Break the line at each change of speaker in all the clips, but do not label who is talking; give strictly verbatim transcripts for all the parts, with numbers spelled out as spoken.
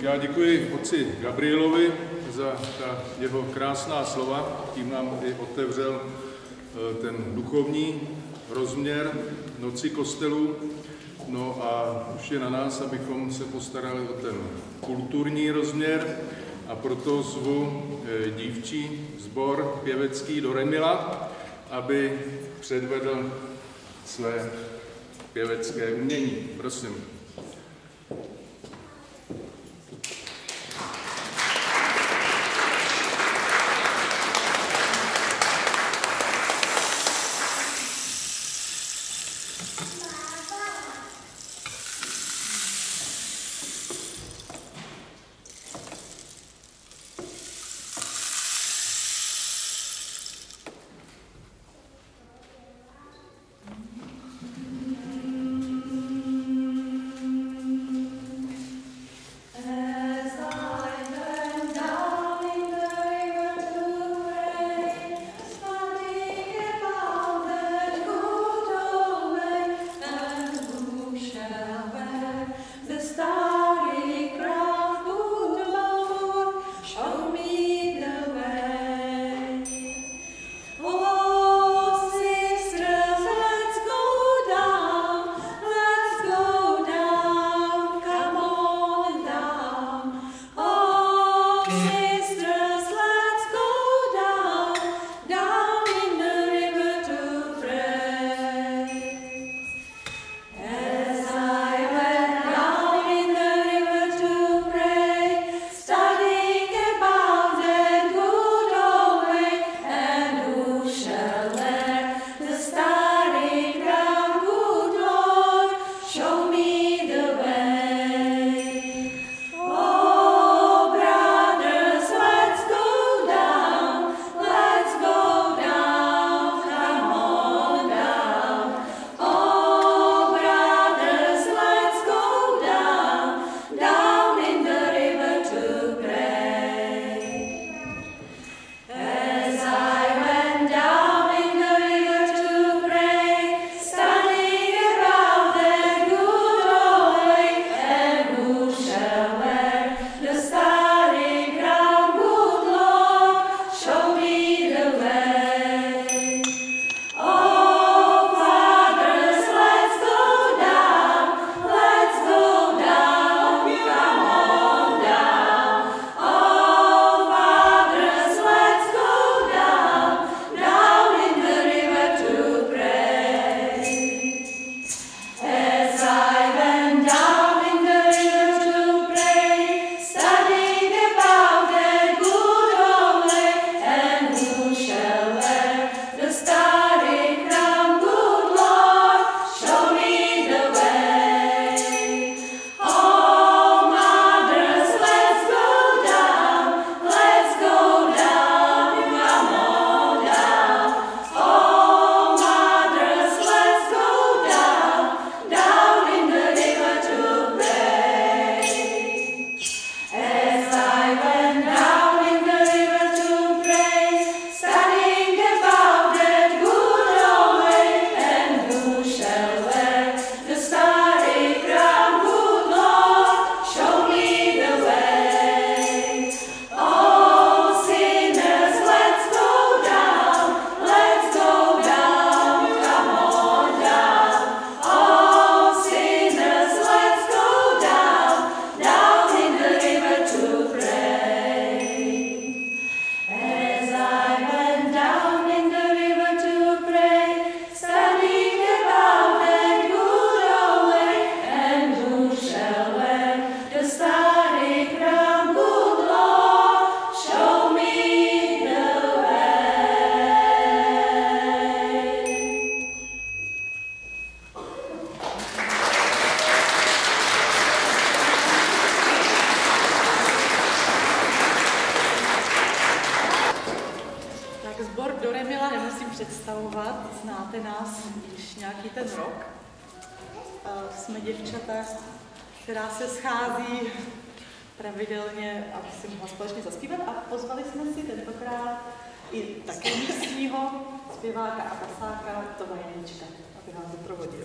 Já děkuji otci Gabrielovi za ta jeho krásná slova, tím nám i otevřel ten duchovní rozměr Noci kostelů. No a už je na nás, abychom se postarali o ten kulturní rozměr, a proto zvu dívčí sbor pěvecký do Remila, aby předvedl své pěvecké umění. Prosím.
představovat. Znáte nás již nějaký ten rok. Jsme děvčata, která se schází pravidelně, aby si mohla společně zaspívat, a pozvali jsme si tentokrát i také místního zpěváka a basáka Toma Janíčka, aby nás doprovodil.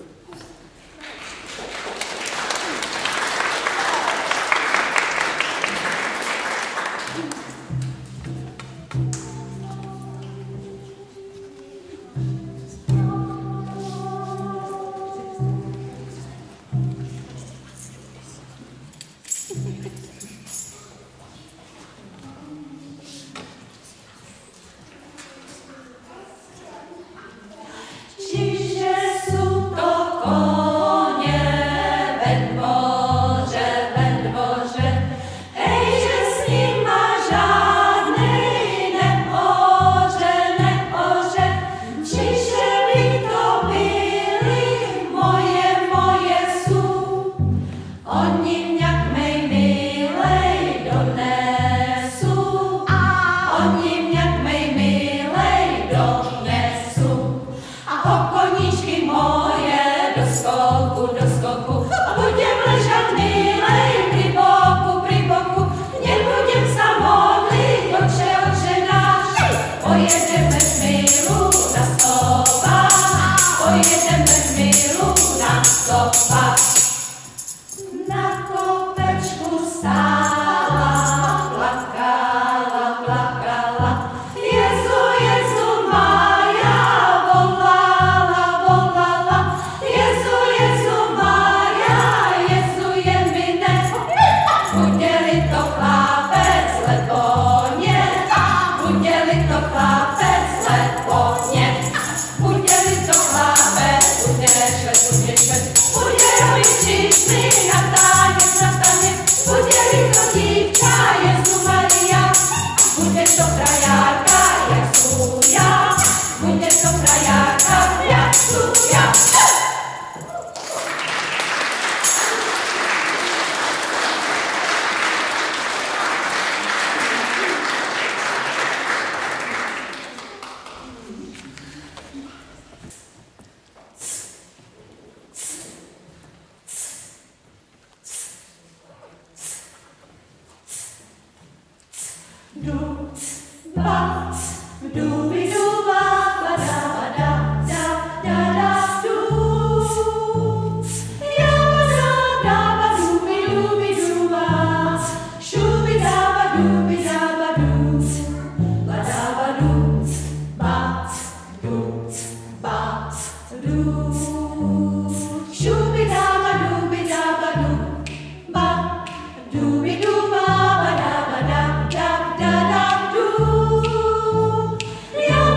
Yeah.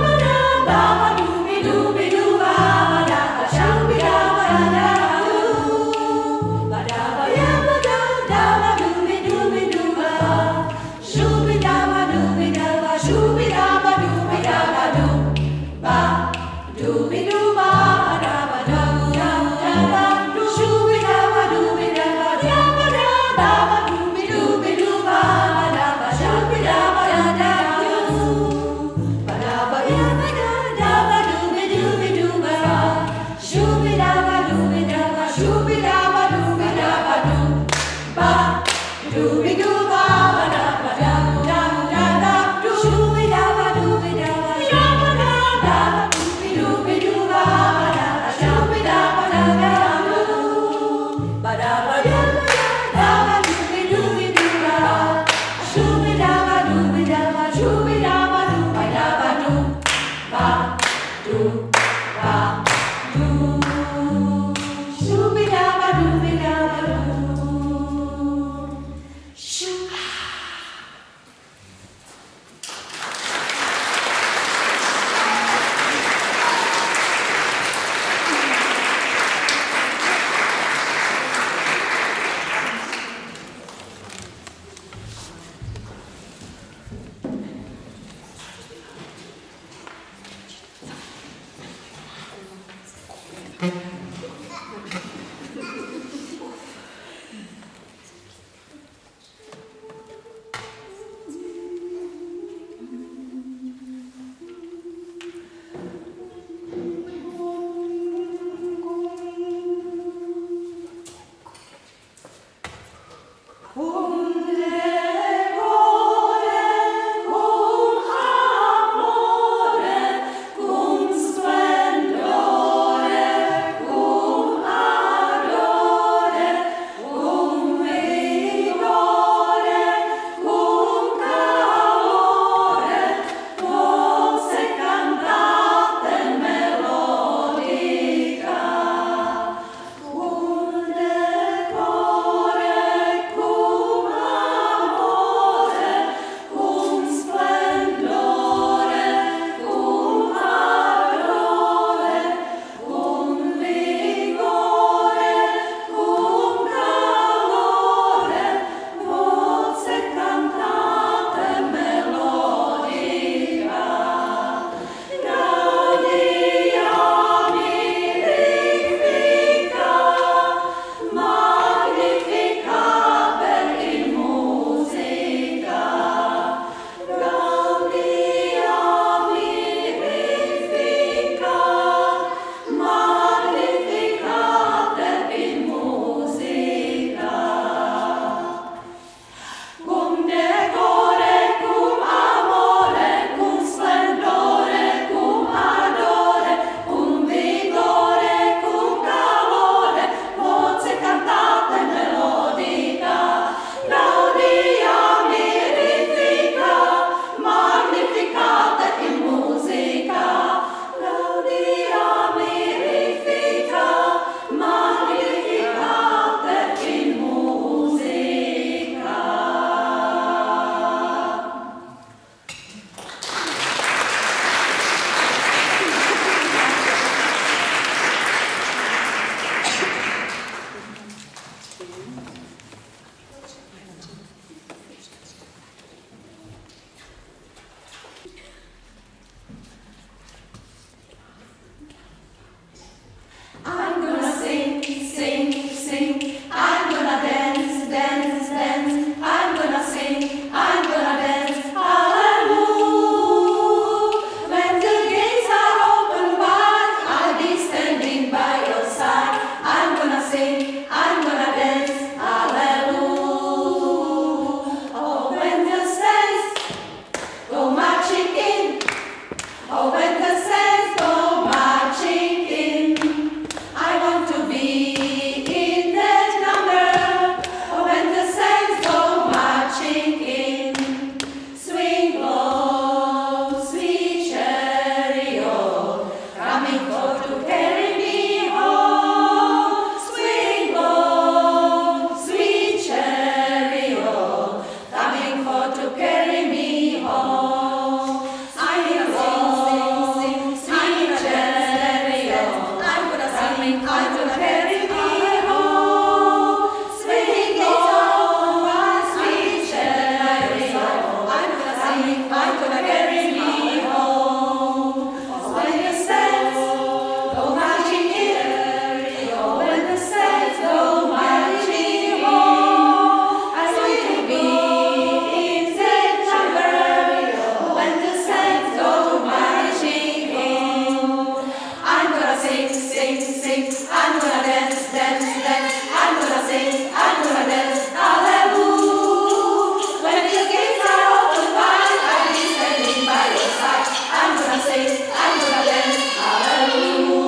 I'm gonna carry me home. When the saints go marching here, oh, when the saints go marching home, I want to be in that number. Oh, when the saints go marching home, I'm gonna sing, sing, sing. I'm gonna dance, dance, dance. I'm gonna sing, I'm gonna dance. Hallelujah. When the gates are open wide, I'll be standing by your side. I'm gonna sing, I'm gonna dance. Hallelujah.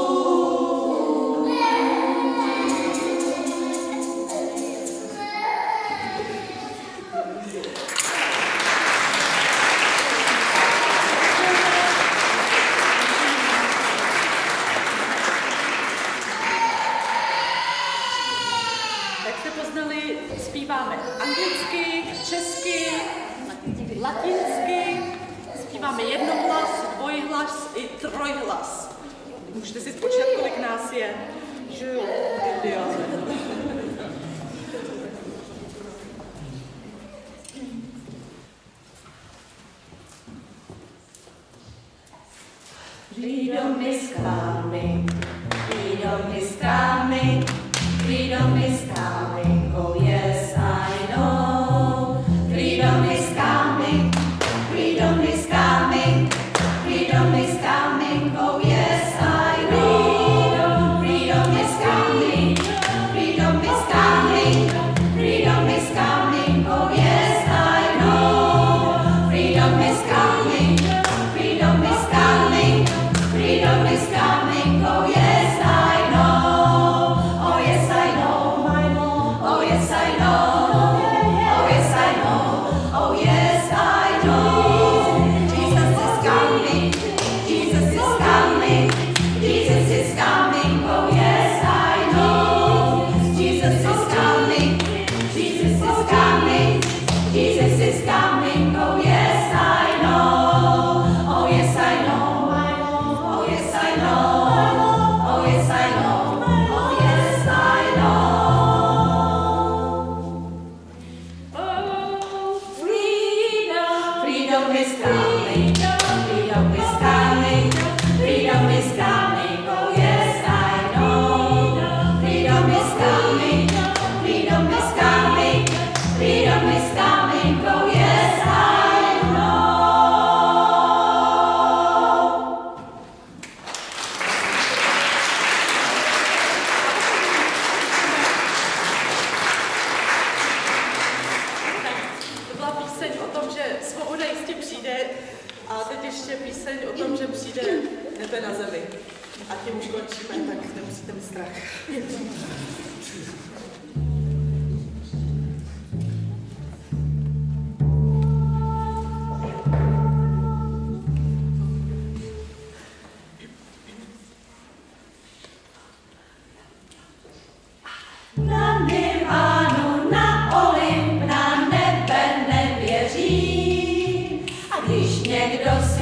Jak jste poznali, zpíváme anglicky, česky, latinsky, zpíváme jednohlas, dvojhlas i trojhlas. Můžete si spočítat, kolik nás je. Že jo,
Freedom is coming, freedom is coming, freedom is coming, oh yes I know. Freedom is coming, freedom is coming, freedom is coming, oh yes I know. Freedom is coming, freedom is coming, freedom is coming, oh yes I know. Freedom is coming, freedom is coming, freedom is coming, oh yes I know. Oh yes I know, I know, oh yes I know, oh yes I know, oh yes I know. Jesus is coming, Jesus is coming, Jesus is coming, oh yes I know. Jesus is coming, Jesus is coming, Jesus is coming, oh yes I know. Oh yes I know, I know, oh yes I know, oh yes I know, oh yes I know. Oh, freedom, freedom is coming, freedom is coming, freedom is coming, oh yes I know. Freedom is coming, freedom is coming, freedom is coming, oh yes I know.
To byla píseň o tom, že svoboda jistě přijde, a teď ještě píseň o tom, že přijde nebe na zemi. A tím už končíme, tak nemusíte mít strach.
Na nirvánu, na Olymp, na nebe nevěří. A když někdo si